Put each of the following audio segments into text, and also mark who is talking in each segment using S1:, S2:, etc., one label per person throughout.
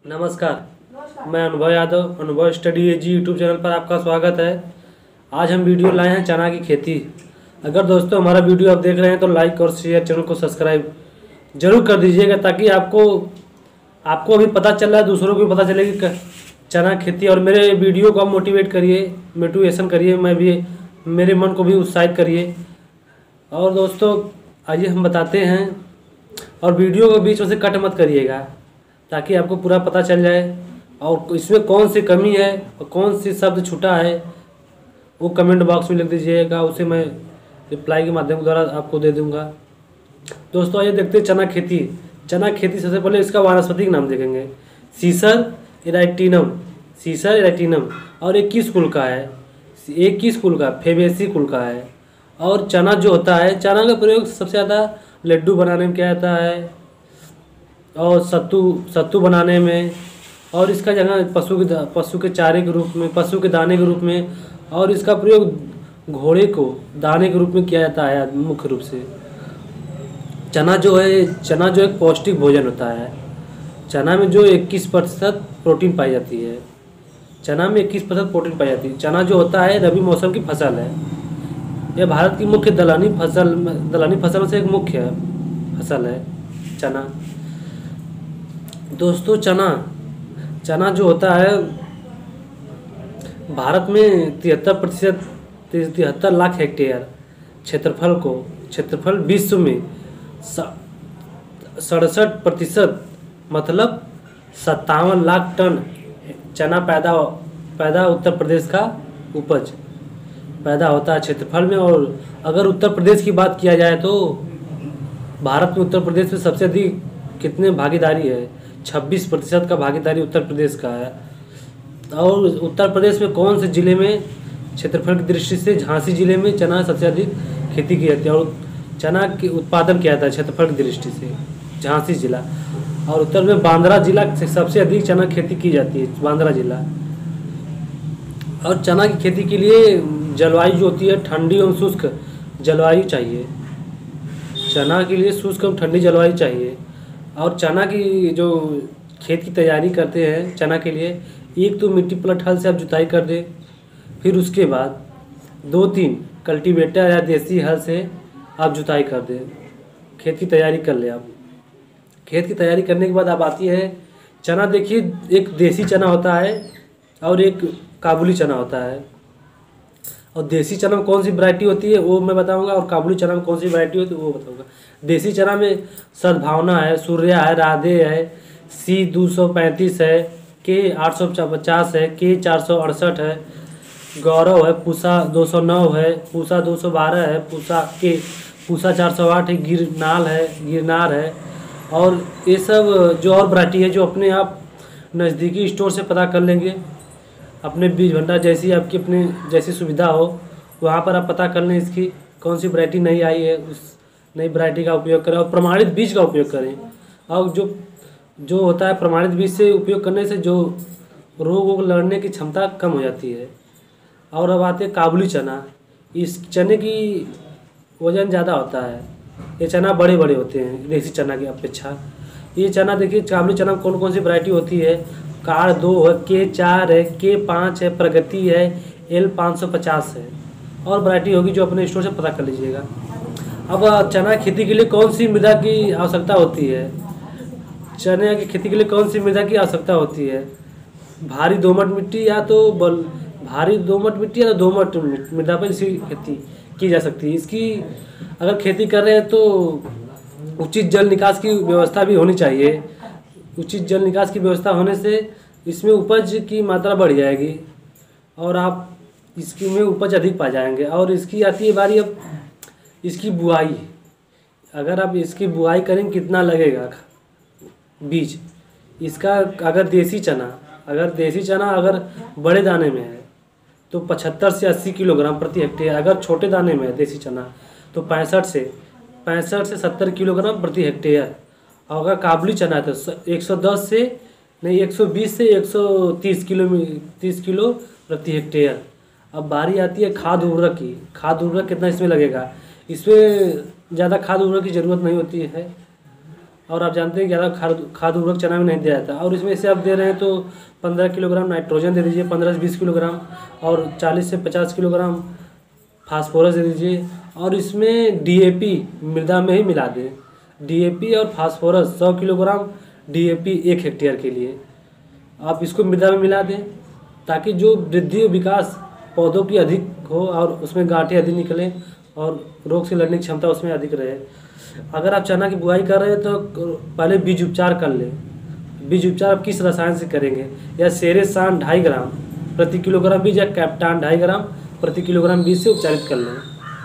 S1: नमस्कार, मैं अनुभव यादव अनुभव स्टडी एजी यूट्यूब चैनल पर आपका स्वागत है। आज हम वीडियो लाए हैं चना की खेती। अगर दोस्तों हमारा वीडियो आप देख रहे हैं तो लाइक और शेयर, चैनल को सब्सक्राइब जरूर कर दीजिएगा ताकि आपको अभी पता चल रहा है, दूसरों को भी पता चले कि चना खेती। और मेरे वीडियो को आप मोटिवेट करिए, मोटिवेशन करिए, मैं भी मेरे मन को भी उत्साहित करिए। और दोस्तों आइए हम बताते हैं, और वीडियो को बीच में से कट मत करिएगा ताकि आपको पूरा पता चल जाए और इसमें कौन सी कमी है और कौन सी शब्द छूटा है वो कमेंट बॉक्स में लिख दीजिएगा, उसे मैं रिप्लाई के माध्यम द्वारा आपको दे दूंगा। दोस्तों आइए देखते हैं चना खेती। चना खेती सबसे पहले इसका वानस्पतिक नाम देखेंगे, सीसर एराइटिनम। सीसर एराइटिनम और एक किस कुल का है, एक किस कुल का, फेबेसी कुल का है। और चना जो होता है, चना का प्रयोग सबसे ज़्यादा लड्डू बनाने में किया जाता है और सत्तू बनाने में, और इसका जगह पशु के चारे के रूप में, पशु के दाने के रूप में, और इसका प्रयोग घोड़े को दाने के रूप में किया जाता है मुख्य रूप से। चना जो एक पौष्टिक भोजन होता है। चना में जो 21% प्रोटीन पाई जाती है, चना में 21% प्रोटीन पाई जाती है। चना जो होता है रबी मौसम की फसल है। यह भारत की मुख्य दलहनी फसल से एक मुख्य फसल है चना। दोस्तों चना जो होता है भारत में 73 लाख हेक्टेयर क्षेत्रफल विश्व में 67% मतलब 57 लाख टन चना पैदा उत्तर प्रदेश का उपज पैदा होता है क्षेत्रफल में। और अगर उत्तर प्रदेश की बात किया जाए तो भारत में उत्तर प्रदेश में सबसे अधिक कितने भागीदारी है, 26% का भागीदारी उत्तर प्रदेश का है। और उत्तर प्रदेश में कौन से ज़िले में क्षेत्रफल की दृष्टि से, झांसी ज़िले में चना सबसे अधिक खेती की जाती है और चना की उत्पादन किया जाता है क्षेत्रफल की दृष्टि से, झांसी जिला। और उत्तर में बांद्रा जिला सबसे अधिक चना खेती की जाती है, बांद्रा जिला। और चना की खेती के लिए जलवायु जो होती है ठंडी एवं शुष्क जलवायु चाहिए। चना के लिए शुष्क एवं ठंडी जलवायु चाहिए। और चना की जो खेत की तैयारी करते हैं चना के लिए, एक तो मिट्टी पलट हल से आप जुताई कर दें, फिर उसके बाद 2-3 कल्टीवेटर या देसी हल से आप जुताई कर दें, खेत की तैयारी कर लें। आप खेत की तैयारी करने के बाद आप आती है चना। देखिए एक देसी चना होता है और एक काबुली चना होता है। और देसी चना में कौन सी वैरायटी होती है वो मैं बताऊंगा, और काबुली चना में कौन सी वैरायटी होती है वो बताऊंगा। देसी चना में सद्भावना है, सूर्या है, राधे है, C 235 है, K 850 है, K 468 है, गौरव है, पूसा 209 है, पूसा 212 है, पूसा 408 है, गिरनार है। और ये सब जो और वैरायटी है जो अपने आप नज़दीकी स्टोर से पता कर लेंगे, अपने बीज भंडार जैसी आपकी अपने जैसी सुविधा हो वहाँ पर आप पता कर लें इसकी कौन सी वैरायटी नई आई है, उस नई वैरायटी का उपयोग करें और प्रमाणित बीज का उपयोग करें। और जो होता है प्रमाणित बीज से उपयोग करने से जो रोगों को लड़ने की क्षमता कम हो जाती है। और अब आते हैं काबुली चना। इस चने की वज़न ज़्यादा होता है, ये चना बड़े होते हैं देसी चना की अपेक्षा। ये चना देखिए काबुली चना में कौन कौन सी वैरायटी होती है, कार 2 है, K 4 है, K 5 है, प्रगति है, L 550 है, और वैरायटी होगी जो अपने स्टोर से पता कर लीजिएगा। अब चना खेती के लिए कौन सी मृदा की आवश्यकता होती है, चने की खेती के लिए कौन सी मृदा की आवश्यकता होती है, भारी दोमट मिट्टी या तो दोमट मृदा पर इसकी खेती की जा सकती है। इसकी अगर खेती कर रहे हैं तो उचित जल निकास की व्यवस्था भी होनी चाहिए। उचित जल निकास की व्यवस्था होने से इसमें उपज की मात्रा बढ़ जाएगी और आप इसकी में उपज अधिक पा जाएंगे। और इसकी आती है बारी अब इसकी बुआई। अगर आप इसकी बुआई करें कितना लगेगा बीज इसका, अगर देसी चना अगर बड़े दाने में है तो 75 से 80 किलोग्राम प्रति हेक्टेयर। अगर छोटे दाने में है देसी चना तो 65 से 70 किलोग्राम प्रति हेक्टेयर। और अगर काबुली चना है तो 120 से 130 किलो प्रति हेक्टेयर। अब बारी आती है खाद उर्वरक की। खाद उर्वरक कितना इसमें लगेगा, इसमें ज़्यादा खाद उर्वरक की ज़रूरत नहीं होती है। और आप जानते हैं ज़्यादा खाद उर्वरक चना में नहीं दिया जाता। और इसमें से आप दे रहे हैं तो 15 किलोग्राम नाइट्रोजन दे दीजिए, 15 से 20 किलोग्राम, और 40 से 50 किलोग्राम फास्फोरस दे दीजिए। और इसमें डीएपी मृदा में ही मिला दें, डीएपी और फास्फोरस 100 किलोग्राम डीएपी 1 हेक्टेयर के लिए आप इसको मृदा में मिला दें, ताकि जो वृद्धि और विकास पौधों की अधिक हो और उसमें गांठें अधिक निकलें और रोग से लड़ने की क्षमता उसमें अधिक रहे। अगर आप चना की बुआई कर रहे हैं तो पहले बीज उपचार कर लें। बीज उपचार आप किस रसायन से करेंगे, या सेरेसान 2.5 ग्राम प्रति किलोग्राम बीज, या कैप्टान 2.5 ग्राम प्रति किलोग्राम बीज से उपचारित कर लें।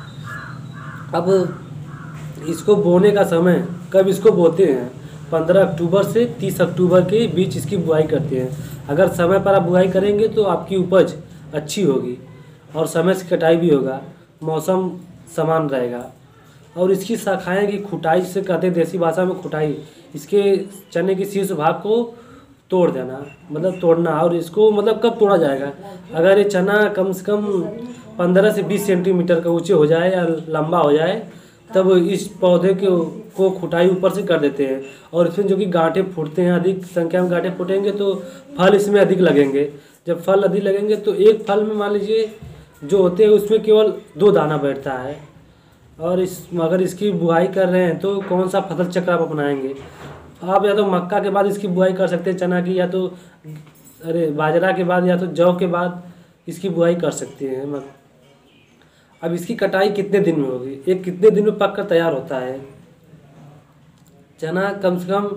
S1: अब इसको बोने का समय कब इसको बोते हैं, 15 अक्टूबर से 30 अक्टूबर के बीच इसकी बुआई करते हैं। अगर समय पर आप बुआई करेंगे तो आपकी उपज अच्छी होगी और समय से कटाई भी होगा, मौसम समान रहेगा। और इसकी शाखाएं की खुटाई से कहते हैं देसी भाषा में खुटाई, इसके चने के शीर्ष भाग को तोड़ देना, मतलब तोड़ना। और इसको मतलब कब तोड़ा जाएगा, अगर ये चना कम से कम 15 से 20 सेंटीमीटर का ऊंचे हो जाए या लंबा हो जाए, तब इस पौधे को खुटाई ऊपर से कर देते हैं। और इसमें जो कि गांठें फूटते हैं, अधिक संख्या में गांठें फूटेंगे तो फल इसमें अधिक लगेंगे। जब फल अधिक लगेंगे तो एक फल में मान लीजिए जो होते हैं उसमें केवल 2 दाना बैठता है। और अगर इसकी बुआई कर रहे हैं तो कौन सा फसल चक्र आप अपनाएंगे, आप या तो मक्का के बाद इसकी बुआई कर सकते हैं चना की, या तो बाजरा के बाद, या तो जौ के बाद इसकी बुआई कर सकते हैं। अब इसकी कटाई कितने दिन में होगी, ये कितने दिन में पक कर तैयार होता है। चना कम से कम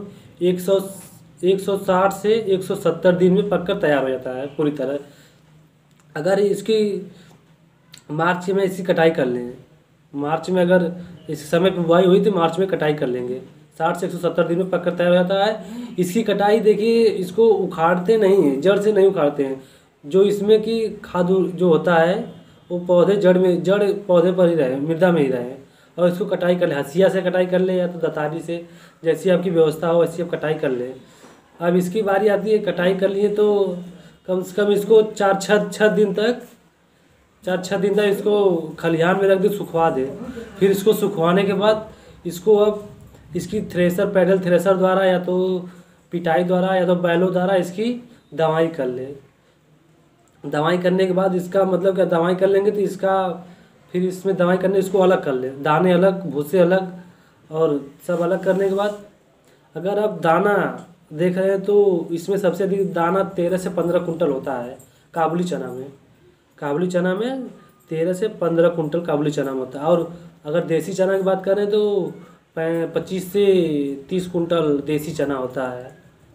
S1: 160 से 170 दिन में पक कर तैयार हो जाता है पूरी तरह। अगर इसकी मार्च में इसकी कटाई कर लें, मार्च में अगर इस समय पर बुआई हुई तो मार्च में कटाई कर लेंगे, 60 से 170 दिन में पक कर तैयार हो जाता है। इसकी कटाई देखिए, इसको उखाड़ते नहीं हैं, जड़ से नहीं उखाड़ते हैं। जो इसमें की खाद जो होता है वो पौधे जड़ पौधे पर ही रहे, मृदा में ही रहे। और इसको कटाई कर ले, हंसिया से कटाई कर ले या तो दतारी से, जैसी आपकी व्यवस्था हो वैसी आप कटाई कर ले। अब इसकी बारी आती है कटाई कर लिए तो कम से कम इसको 4-6 दिन तक इसको खलिहान में रख दे, सुखवा दे। फिर इसको सुखवाने के बाद इसको अब इसकी पैडल थ्रेसर द्वारा या तो पिटाई द्वारा या तो बैलों द्वारा इसकी दवाई कर ले। दवाई करने के बाद इसका मतलब क्या, दवाई कर लेंगे तो इसका फिर इसमें दवाई करने इसको अलग कर ले, दाने अलग, भूसे अलग और सब अलग करने के बाद अगर आप दाना देख रहे हैं तो इसमें सबसे अधिक दाना 13 से 15 कुंटल होता है काबुली चना में। काबुली चना में 13 से 15 कुंटल काबुली चना में होता है। और अगर देसी चना की बात करें तो 25 से 30 कुंटल देसी चना होता है।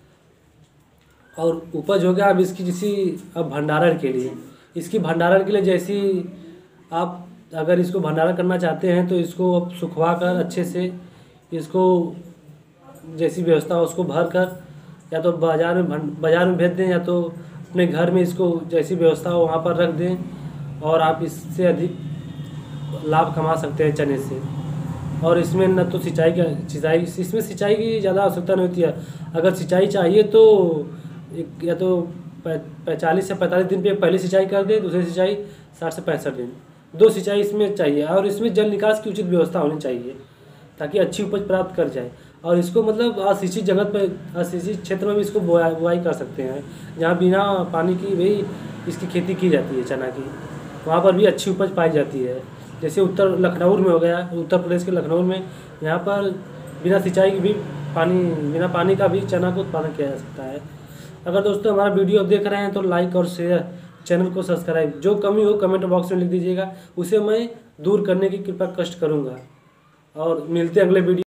S1: और उपज हो गया। अब इसकी अब भंडारण के लिए जैसी आप अगर इसको भंडारण करना चाहते हैं तो इसको अब सुखवा कर अच्छे से इसको जैसी व्यवस्था हो उसको भर कर या तो बाज़ार में भेज दें, या तो अपने घर में इसको जैसी व्यवस्था हो वहाँ पर रख दें, और आप इससे अधिक लाभ कमा सकते हैं चने से। और इसमें न तो इसमें सिंचाई की ज़्यादा आवश्यकता नहीं होती है। अगर सिंचाई चाहिए तो या तो 45 से 45 दिन पे पहली सिंचाई कर दे, दूसरी सिंचाई 60 से 65 दिन, 2 सिंचाई इसमें चाहिए। और इसमें जल निकास की उचित व्यवस्था होनी चाहिए ताकि अच्छी उपज प्राप्त कर जाए। और इसको मतलब असिंचित जगह पर, असिंचित क्षेत्र में भी इसको बुआई कर सकते हैं, जहाँ बिना पानी की भी इसकी खेती की जाती है चना की, वहाँ पर भी अच्छी उपज पाई जाती है। जैसे लखनऊ में हो गया, उत्तर प्रदेश के लखनऊ में, यहाँ पर बिना सिंचाई की भी बिना पानी का भी चना को उत्पादन किया जा सकता है। अगर दोस्तों हमारा वीडियो देख रहे हैं तो लाइक और शेयर, चैनल को सब्सक्राइब, जो कमी हो कमेंट बॉक्स में लिख दीजिएगा, उसे मैं दूर करने की कृपा कष्ट करूँगा। और मिलते हैं अगले वीडियो।